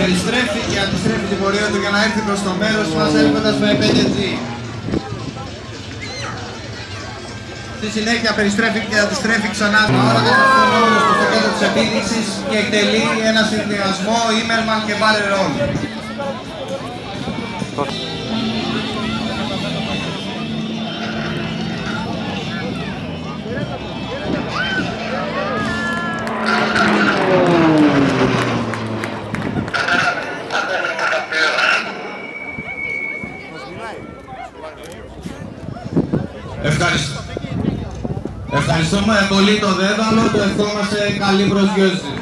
περιστρέφει και αντιστρέφει την πορεία του για να έρθει προς το μέρος μας έρχοντας με 5G. Στη συνέχεια περιστρέφει και αντιστρέφει ξανά την ώρα κατευθυνόμενος στο κέντρο της επίδειξης και εκτελεί ένα συνδυασμό Immelmann και Barrel-On. Ευχαριστούμε πολύ το Δέδαλο, του ευχόμαστε καλή προσγειώση.